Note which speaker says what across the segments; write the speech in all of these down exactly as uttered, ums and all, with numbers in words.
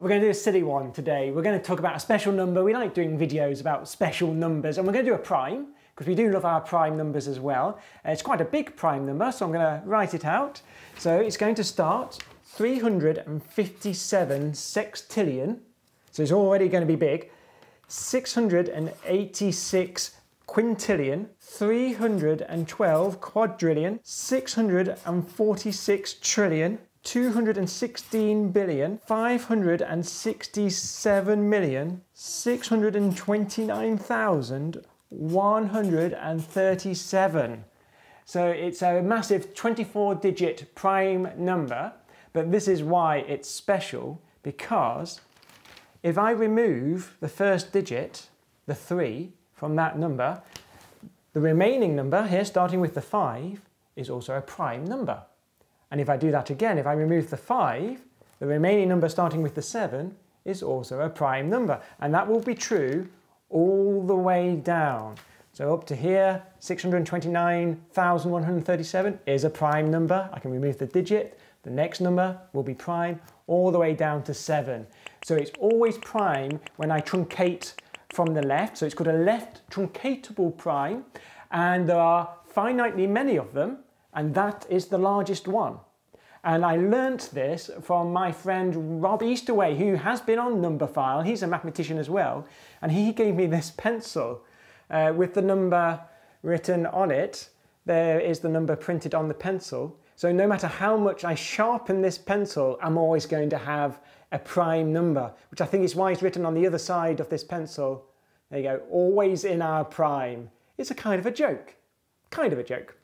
Speaker 1: We're going to do a silly one today. We're going to talk about a special number. We like doing videos about special numbers, and we're going to do a prime, because we do love our prime numbers as well. Uh, it's quite a big prime number, so I'm going to write it out. So it's going to start three hundred fifty-seven sextillion, so it's already going to be big, six hundred eighty-six quintillion, three hundred twelve quadrillion, six hundred forty-six trillion, two hundred sixteen billion, five hundred sixty-seven million, six hundred twenty-nine thousand, one hundred thirty-seven. So it's a massive twenty-four digit prime number, but this is why it's special, because if I remove the first digit, the three, from that number, the remaining number here, starting with the five, is also a prime number. And if I do that again, if I remove the five, the remaining number starting with the seven is also a prime number. And that will be true all the way down. So up to here, six hundred twenty-nine thousand one hundred thirty-seven is a prime number. I can remove the digit. The next number will be prime all the way down to seven. So it's always prime when I truncate from the left. So it's called a left truncatable prime. And there are finitely many of them. And that is the largest one. And I learnt this from my friend Rob Easterway, who has been on Numberphile. He's a mathematician as well. And he gave me this pencil uh, with the number written on it. There is the number printed on the pencil. So no matter how much I sharpen this pencil, I'm always going to have a prime number, which I think is why it's written on the other side of this pencil. There you go, always in our prime. It's a kind of a joke, kind of a joke.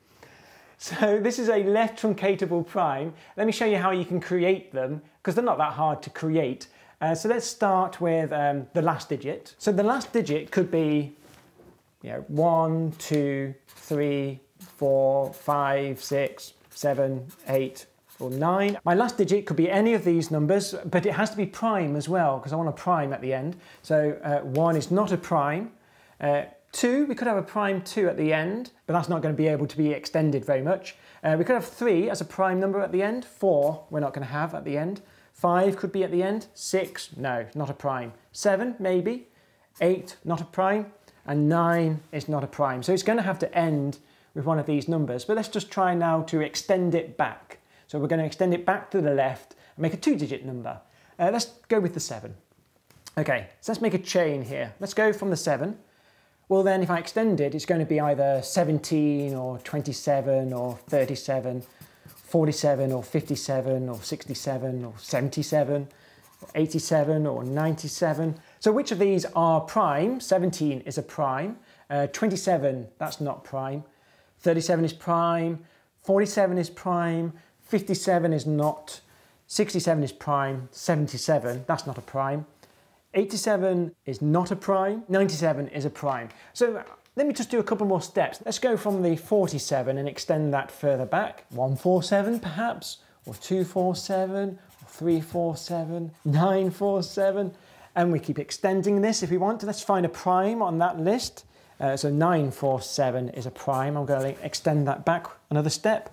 Speaker 1: So this is a left truncatable prime. Let me show you how you can create them, because they're not that hard to create. Uh, so let's start with um, the last digit. So the last digit could be, you know, one, two, three, four, five, six, seven, eight, or nine. My last digit could be any of these numbers, but it has to be prime as well, because I want a prime at the end. So uh, one is not a prime. Uh, Two, we could have a prime two at the end, but that's not going to be able to be extended very much. Uh, we could have three as a prime number at the end. Four, we're not going to have at the end. Five could be at the end. Six, no, not a prime. Seven, maybe. Eight, not a prime. And nine is not a prime. So it's going to have to end with one of these numbers. But let's just try now to extend it back. So we're going to extend it back to the left and make a two-digit number. Uh, let's go with the seven. Okay, so let's make a chain here. Let's go from the seven. Well then, if I extend it, it's going to be either seventeen or twenty-seven or thirty-seven, forty-seven or fifty-seven or sixty-seven or seventy-seven, or eighty-seven or ninety-seven. So which of these are prime? seventeen is a prime. Uh, twenty-seven, that's not prime. thirty-seven is prime. forty-seven is prime. fifty-seven is not. sixty-seven is prime. seventy-seven, that's not a prime. eighty-seven is not a prime, ninety-seven is a prime. So let me just do a couple more steps. Let's go from the forty-seven and extend that further back. one forty-seven perhaps, or two forty-seven, or three forty-seven, nine forty-seven, and we keep extending this if we want. Let's find a prime on that list. Uh, so nine forty-seven is a prime. I'm going to extend that back another step.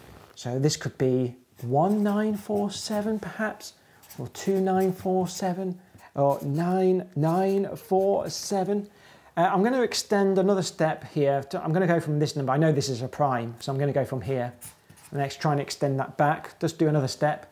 Speaker 1: So this could be one nine forty-seven perhaps, or two nine forty-seven. Or nine nine four seven. Uh, I'm going to extend another step here. To, I'm going to go from this number. I know this is a prime, so I'm going to go from here. And let's try and extend that back. Just do another step.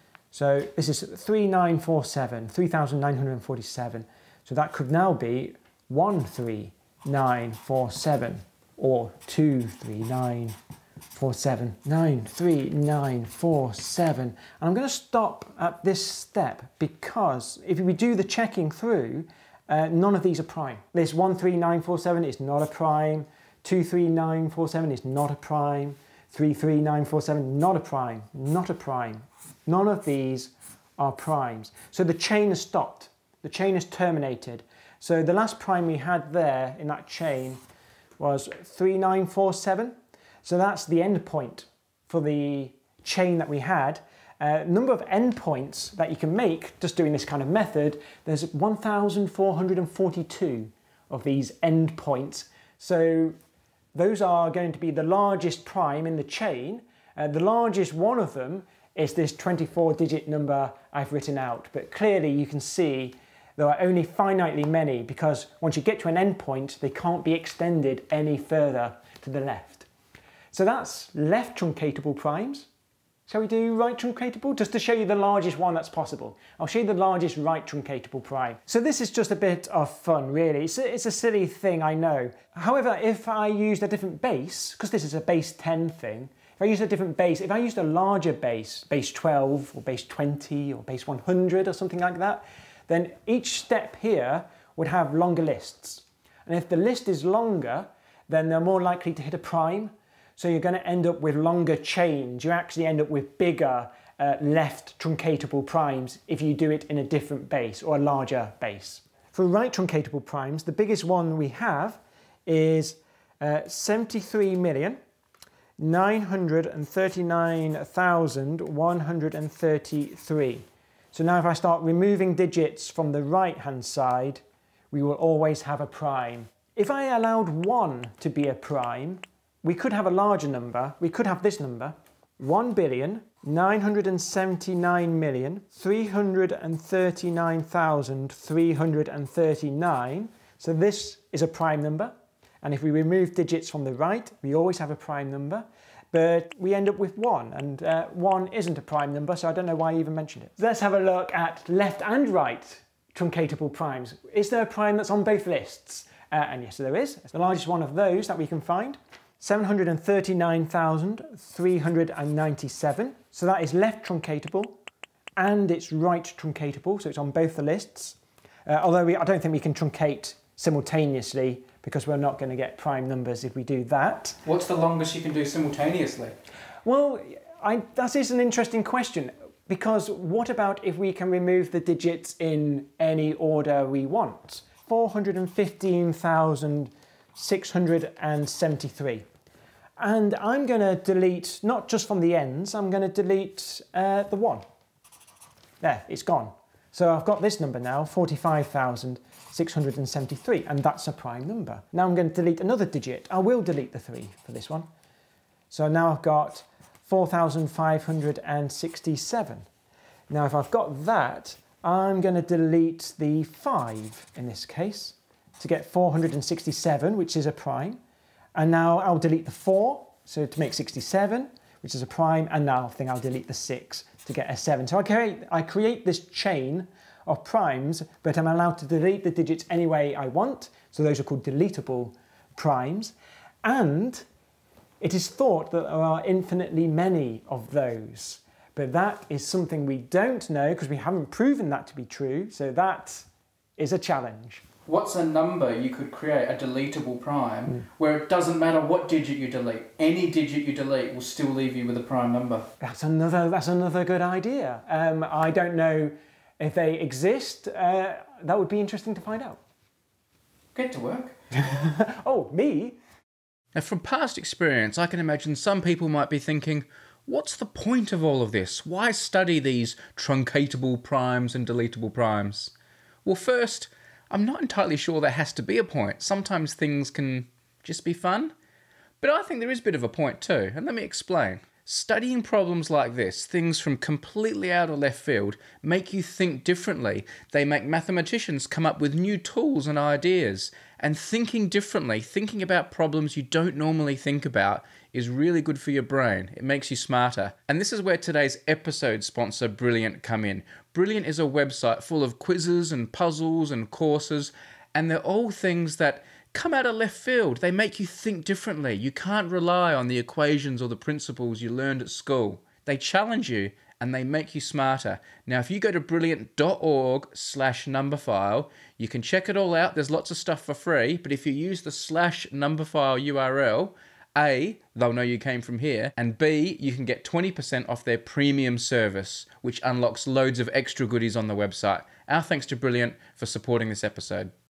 Speaker 1: So this is three nine four seven, three thousand nine hundred forty-seven. So that could now be one three nine four seven or two three nine four seven, nine three nine four seven. And I'm going to stop at this step because if we do the checking through, uh, none of these are prime. This one three nine four seven is not a prime, two three nine four seven is not a prime, three three nine four seven, not a prime, not a prime. None of these are primes. So the chain has stopped. The chain has terminated. So the last prime we had there in that chain was three nine four seven. So that's the end point for the chain that we had. Uh, number of endpoints that you can make just doing this kind of method, there's one thousand four hundred forty-two of these endpoints. So those are going to be the largest prime in the chain. Uh, the largest one of them it's this twenty-four digit number I've written out. But clearly you can see there are only finitely many, because once you get to an endpoint, they can't be extended any further to the left. So that's left truncatable primes. Shall we do right truncatable? Just to show you the largest one that's possible. I'll show you the largest right truncatable prime. So this is just a bit of fun, really. It's a, it's a silly thing, I know. However, if I used a different base, because this is a base ten thing, if I used a different base, if I used a larger base, base twelve or base twenty or base one hundred or something like that, then each step here would have longer lists. And if the list is longer, then they're more likely to hit a prime. So you're going to end up with longer chains. You actually end up with bigger uh, left truncatable primes if you do it in a different base or a larger base. For right truncatable primes, the biggest one we have is uh, seventy-three million nine hundred thirty-nine thousand one hundred thirty-three. So now if I start removing digits from the right hand side, we will always have a prime. If I allowed one to be a prime, we could have a larger number. We could have this number, one billion nine hundred seventy-nine million three hundred thirty-nine thousand three hundred thirty-nine. So this is a prime number. And if we remove digits from the right, we always have a prime number. But we end up with one, and uh, one isn't a prime number, so I don't know why I even mentioned it. Let's have a look at left and right truncatable primes. Is there a prime that's on both lists? Uh, and yes, there is. It's the largest one of those that we can find. seven hundred thirty-nine thousand three hundred ninety-seven. So that is left truncatable and it's right truncatable, so it's on both the lists. Uh, although we, I don't think we can truncate simultaneously, because we're not going to get prime numbers if we do that.
Speaker 2: What's the longest you can do simultaneously?
Speaker 1: Well, I, that is an interesting question, because what about if we can remove the digits in any order we want? four hundred fifteen thousand six hundred seventy-three. And I'm going to delete, not just from the ends, I'm going to delete uh, the one. There, it's gone. So I've got this number now, forty-five thousand six hundred seventy-three, and that's a prime number. Now I'm going to delete another digit. I will delete the three for this one. So now I've got four thousand five hundred sixty-seven. Now if I've got that, I'm going to delete the five in this case to get four hundred sixty-seven, which is a prime. And now I'll delete the four, so to make sixty-seven, which is a prime, and now I think I'll delete the six to get a seven. So I create, I create this chain of primes, but I'm allowed to delete the digits any way I want, so those are called deletable primes. And it is thought that there are infinitely many of those, but that is something we don't know because we haven't proven that to be true, so that is a challenge.
Speaker 2: What's a number you could create, a deletable prime, mm. where it doesn't matter what digit you delete, any digit you delete will still leave you with a prime number?
Speaker 1: That's another, that's another good idea. Um, I don't know if they exist. Uh, that would be interesting to find out.
Speaker 2: Get to work.
Speaker 1: Oh, me?
Speaker 3: Now, from past experience, I can imagine some people might be thinking, what's the point of all of this? Why study these truncatable primes and deletable primes? Well, first, I'm not entirely sure there has to be a point. Sometimes things can just be fun. But I think there is a bit of a point too, and let me explain. Studying problems like this, things from completely out of left field, make you think differently. They make mathematicians come up with new tools and ideas. And thinking differently, thinking about problems you don't normally think about, is really good for your brain. It makes you smarter. And this is where today's episode sponsor, Brilliant, come in. Brilliant is a website full of quizzes and puzzles and courses, and they're all things that come out of left field. They make you think differently. You can't rely on the equations or the principles you learned at school. They challenge you and they make you smarter. Now, if you go to brilliant.org slash numberphile, you can check it all out. There's lots of stuff for free, but if you use the slash numberphile U R L, A, they'll know you came from here, and B, you can get twenty percent off their premium service, which unlocks loads of extra goodies on the website. Our thanks to Brilliant for supporting this episode.